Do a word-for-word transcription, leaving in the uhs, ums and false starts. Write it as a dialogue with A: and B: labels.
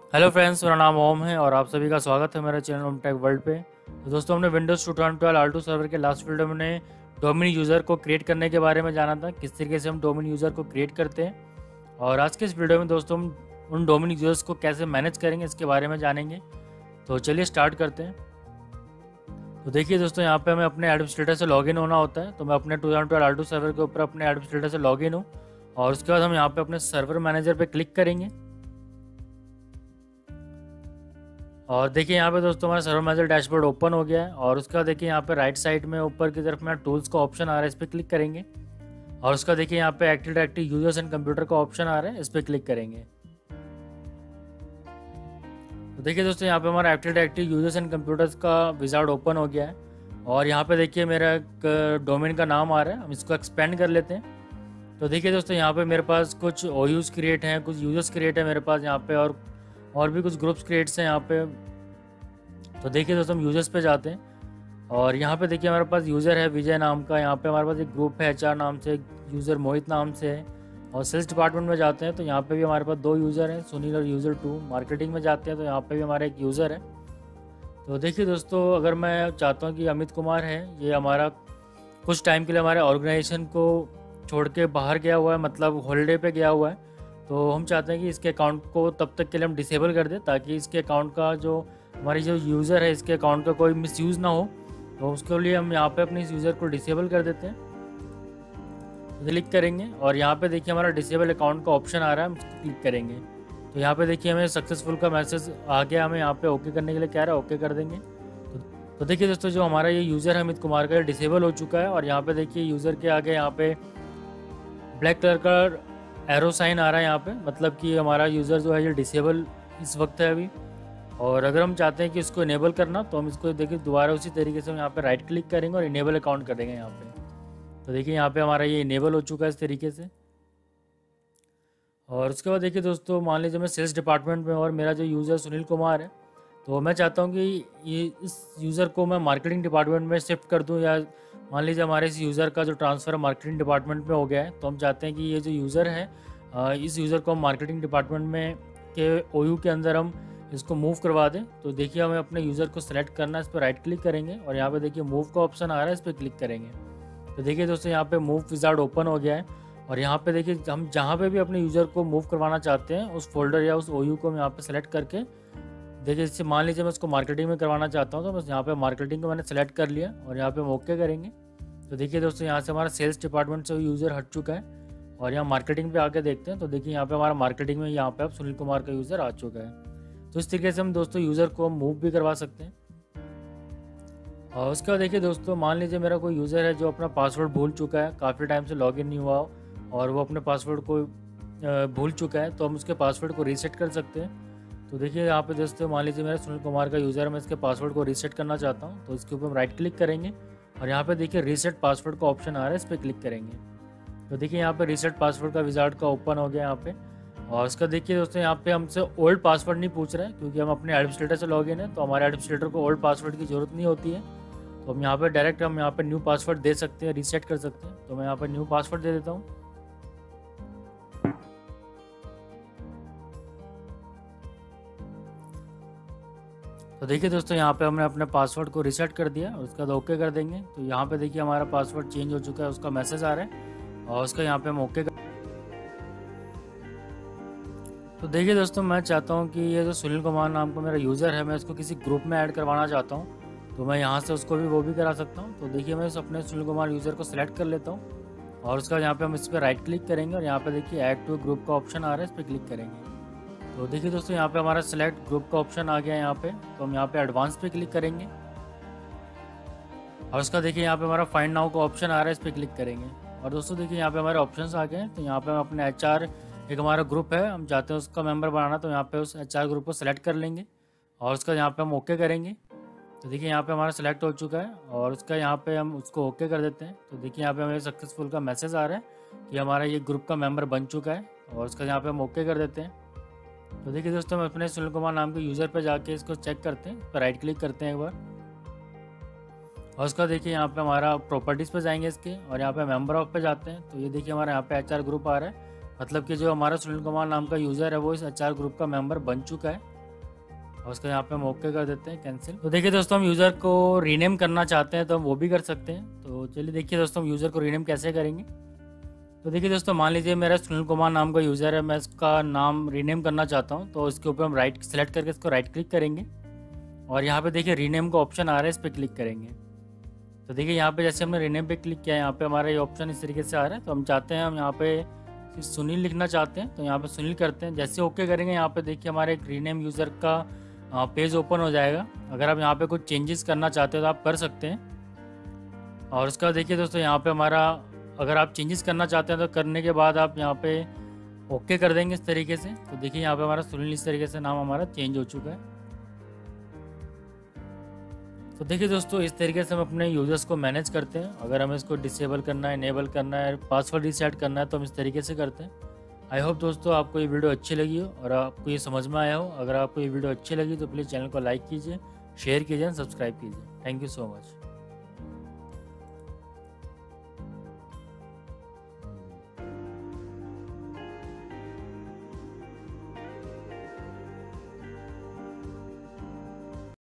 A: Hello friends, मेरा नाम ओम है और आप सभी का स्वागत है मेरे चैनल ओम टेक वर्ल्ड पे। तो दोस्तों, हमने Windows two thousand twelve R two server के लास्ट वीडियो में हमने डोमेन यूज़र को क्रिएट करने के बारे में जाना था, किस तरीके से हम डोमेन यूज़र को क्रिएट करते हैं। और आज के इस वीडियो में दोस्तों हम उन डोमेन यूज़र्स को कैसे मैनेज करेंगे इसके बारे में जानेंगे। तो चलिए स्टार्ट करते हैं। तो देखिए दोस्तों, यहाँ पे हमें अपने एडमिनिस्ट्रेटर से लॉगिन होना होता है। तो मैं अपने two thousand twelve R two server के ऊपर अपने एडमिनिस्ट्रेटर से लॉगिन हूँ और उसके बाद हम यहाँ पे अपने सर्वर मैनेजर पे क्लिक करेंगे। और देखिए यहाँ पे दोस्तों हमारा सर्वर मैनेजर डैशबोर्ड ओपन हो गया है और उसके बाद देखिए यहाँ पे राइट साइड में ऊपर की तरफ में टूल्स का ऑप्शन आ रहा है, इस पर क्लिक करेंगे। और उसका देखिए यहाँ पे active directory users and computer का ऑप्शन आ रहा है, इस पर क्लिक करेंगे। तो देखिए दोस्तों, यहाँ पे हमारा active directory users and computers का विजार्ड ओपन हो गया है और यहाँ पे देखिए मेरा एक डोमेन का नाम आ रहा है, हम इसको एक्सपेंड कर लेते हैं। तो देखिए दोस्तों, यहाँ पे मेरे पास कुछ ओ यूज़ क्रिएट हैं, कुछ यूजर्स क्रिएट है मेरे पास यहाँ पे, और और भी कुछ ग्रुप्स क्रिएट्स हैं यहाँ पे। तो देखिए दोस्तों, हम यूजर्स पे जाते हैं और यहाँ पे देखिए हमारे पास यूज़र है विजय नाम का, यहाँ पे हमारे पास एक ग्रुप है एचआर नाम से, एक यूज़र मोहित नाम से है। और सेल्स डिपार्टमेंट में जाते हैं तो यहाँ पे भी हमारे पास दो यूज़र हैं, सुनील और यूज़र टू। मार्केटिंग में जाते हैं तो यहाँ पे भी हमारा एक यूज़र है। तो देखिए दोस्तों, अगर मैं चाहता हूँ कि अमित कुमार है, ये हमारा कुछ टाइम के लिए हमारे ऑर्गेनाइजेशन को छोड़ के बाहर गया हुआ है, मतलब हॉलीडे पे गया हुआ है। तो हम चाहते हैं कि इसके अकाउंट को तब तक के लिए हम डिसेबल कर दें, ताकि इसके अकाउंट का जो हमारी जो यूज़र है इसके अकाउंट का कोई मिसयूज़ ना हो। तो उसके लिए हम यहाँ पे अपने इस यूज़र को डिसेबल कर देते हैं। तो क्लिक करेंगे और यहाँ पे देखिए हमारा डिसेबल अकाउंट का ऑप्शन आ रहा है, हम उसको क्लिक करेंगे। तो यहाँ पे देखिए हमें सक्सेसफुल का मैसेज आ गया, हमें यहाँ पे ओके करने के लिए कह रहा है, ओके कर देंगे। तो, तो देखिए दोस्तों, जो हमारा ये यूज़र है अमित कुमार का, डिसेबल हो चुका है। और यहाँ पे देखिए यूज़र के आगे यहाँ पे ब्लैक कलर का एरो साइन आ रहा है यहाँ पे, मतलब कि हमारा यूज़र जो है ये डिसेबल इस वक्त है अभी। और अगर हम चाहते हैं कि इसको इनेबल करना, तो हम इसको देखिए दोबारा उसी तरीके से हम यहाँ पे राइट क्लिक करेंगे और इनेबल अकाउंट कर देंगे यहाँ पे। तो देखिए यहाँ पे हमारा ये इनेबल हो चुका है इस तरीके से। और उसके बाद देखिए दोस्तों, मान लीजिए मैं सेल्स डिपार्टमेंट में और मेरा जो यूज़र सुनील कुमार है, तो मैं चाहता हूँ कि ये इस यूज़र को मैं मार्केटिंग डिपार्टमेंट में शिफ्ट कर दूँ, या मान लीजिए हमारे इस यूज़र का जो ट्रांसफ़र मार्केटिंग डिपार्टमेंट में हो गया है, तो हम चाहते हैं कि ये जो यूज़र है इस यूज़र को हम मार्केटिंग डिपार्टमेंट में के ओ यू के अंदर हम इसको मूव करवा दें। तो देखिए हमें अपने यूज़र को सेलेक्ट करना है, इस पर राइट क्लिक करेंगे और यहाँ पे देखिए मूव का ऑप्शन आ रहा है, इस पर क्लिक करेंगे। तो देखिए दोस्तों, यहाँ पे मूव विजार्ड ओपन हो गया है और यहाँ पे देखिए हम जहाँ पे भी अपने यूज़र को मूव करवाना चाहते हैं उस फोल्डर या उस ओ यू को हम यहाँ पे सेलेक्ट करके देखिए, जैसे मान लीजिए मैं उसको मार्केटिंग में करवाना चाहता हूँ, तो बस यहाँ पे मार्केटिंग को मैंने सेलेक्ट कर लिया और यहाँ पे हम ओके करेंगे। तो देखिए दोस्तों, यहाँ से हमारा सेल्स डिपार्टमेंट से यूज़र हट चुका है और यहाँ मार्केटिंग पे आके देखते हैं। तो देखिए यहाँ पे हमारा मार्केटिंग में यहाँ पे अब सुनील कुमार का यूज़र आ चुका है। तो इस तरीके से हम दोस्तों यूज़र को मूव भी करवा सकते हैं। और उसके बाद देखिए दोस्तों, मान लीजिए मेरा कोई यूज़र है जो अपना पासवर्ड भूल चुका है, काफ़ी टाइम से लॉगिन नहीं हुआ हो और वो अपने पासवर्ड को भूल चुका है, तो हम उसके पासवर्ड को रीसेट कर सकते हैं। तो देखिए यहाँ पे दोस्तों, मान लीजिए मेरा सुनील कुमार का यूज़र है, मैं इसके पासवर्ड को रीसेट करना चाहता हूँ, तो इसके ऊपर हम राइट क्लिक करेंगे और यहाँ पे देखिए रीसेट पासवर्ड का ऑप्शन आ रहा है, इस पर क्लिक करेंगे। तो देखिए यहाँ पे रीसेट पासवर्ड का विजार्ड का ओपन हो गया यहाँ पे। और उसका देखिए दोस्तों, यहाँ पे हमसे ओल्ड पासवर्ड नहीं पूछ रहा है, क्योंकि हम अपने एडमिनिस्ट्रेटर से लॉगिन है, तो हमारे एडमिनिस्ट्रेटर को ओल्ड पासवर्ड की ज़रूरत नहीं होती है। तो हम यहाँ पे डायरेक्ट हम यहाँ पे न्यू पासवर्ड दे सकते हैं, रीसेट कर सकते हैं। तो मैं यहाँ पे न्यू पासवर्ड दे देता हूँ। तो देखिए दोस्तों, यहाँ पे हमने अपने पासवर्ड को रीसेट कर दिया और उसका ओके कर देंगे। तो यहाँ पे देखिए हमारा पासवर्ड चेंज हो चुका है, उसका मैसेज आ रहा है और उसका यहाँ पे हम ओके कर। तो देखिए दोस्तों, मैं चाहता हूँ कि ये जो सुनील कुमार नाम का मेरा यूज़र है, मैं इसको किसी ग्रुप में ऐड करवाना चाहता हूँ, तो मैं यहाँ से उसको भी वो भी करा सकता हूँ। तो देखिए मैं अपने सुनील कुमार यूज़र को सिलेक्ट कर लेता हूँ और उसका यहाँ पे हम इस पर राइट क्लिक करेंगे और यहाँ पे देखिए ऐड टू ग्रुप का ऑप्शन आ रहा है, इस पर क्लिक करेंगे। तो देखिए दोस्तों, यहाँ पे हमारा सेलेक्ट ग्रुप का ऑप्शन आ गया है यहाँ पे, तो हम यहाँ पे एडवांस पे क्लिक करेंगे और उसका देखिए यहाँ पे हमारा फाइंड नाउ का ऑप्शन आ रहा है, इस पर क्लिक करेंगे। और दोस्तों देखिए यहाँ पे हमारे ऑप्शंस आ गए हैं। तो यहाँ पे हम अपने एच आर एक हमारा ग्रुप है, हम चाहते हैं उसका मेंबर बनाना, तो यहाँ पे उस एच आर ग्रुप को सेलेक्ट कर लेंगे और उसका यहाँ पे हम ओके करेंगे। तो देखिए यहाँ पे हमारा सेलेक्ट हो चुका है और उसका यहाँ पे हम उसको ओके कर देते हैं। तो देखिए यहाँ पे हमें सक्सेसफुल का मैसेज आ रहा है कि हमारा ये ग्रुप का मेंबर बन चुका है और उसका यहाँ पे हम ओके कर देते हैं। तो देखिए दोस्तों, हम अपने सुनील कुमार नाम के यूज़र पे जाके इसको चेक करते हैं, तो राइट क्लिक करते हैं एक बार और उसका देखिए यहाँ पे हमारा प्रॉपर्टीज़ पे जाएंगे इसके और यहाँ पे मेंबर ऑफ पे जाते हैं। तो ये देखिए हमारा यहाँ पे एचआर ग्रुप आ रहा है, मतलब कि जो हमारा सुनील कुमार नाम का यूज़र है वो इस एचआर ग्रुप का मेंबर बन चुका है। और उसको यहाँ पे हम ओके कर देते हैं, कैंसिल। तो देखिए दोस्तों, हम यूज़र को रीनेम करना चाहते हैं तो हम वो भी कर सकते हैं। तो चलिए देखिए दोस्तों, हम यूज़र को रीनेम कैसे करेंगे। तो देखिए दोस्तों, मान लीजिए मेरा सुनील कुमार नाम का यूज़र है, मैं इसका नाम रीनेम करना चाहता हूँ। तो इसके ऊपर हम राइट सेलेक्ट करके इसको राइट क्लिक करेंगे और यहाँ पे देखिए रीनेम का ऑप्शन आ रहा है, इस पर क्लिक करेंगे। तो देखिए यहाँ पे जैसे हमने रीनेम पे क्लिक किया, यहाँ पे हमारा ये ऑप्शन इस तरीके से आ रहा है। तो हम चाहते हैं, हम यहाँ पे सुनील लिखना चाहते हैं तो यहाँ पे सुनील करते हैं। जैसे ओके करेंगे, यहाँ पे देखिए हमारे एक रीनेम यूज़र का पेज ओपन हो जाएगा। अगर आप यहाँ पे कुछ चेंजेस करना चाहते हो तो आप कर सकते हैं। और उसके बाद देखिए दोस्तों, यहाँ पे हमारा अगर आप चेंजेस करना चाहते हैं तो करने के बाद आप यहाँ पे ओके कर देंगे इस तरीके से। तो देखिए यहाँ पे हमारा सुनील इस तरीके से नाम हमारा चेंज हो चुका है। तो देखिए दोस्तों, इस तरीके से हम अपने यूज़र्स को मैनेज करते हैं। अगर हमें इसको डिसेबल करना है, इनेबल करना है, पासवर्ड रीसेट करना है तो हम इस तरीके से करते हैं। आई होप दोस्तों आपको ये वीडियो अच्छी लगी हो और आपको ये समझ में आया हो। अगर आपको ये वीडियो अच्छी लगी तो प्लीज़ चैनल को लाइक कीजिए, शेयर कीजिए, सब्सक्राइब कीजिए। Thank you so much.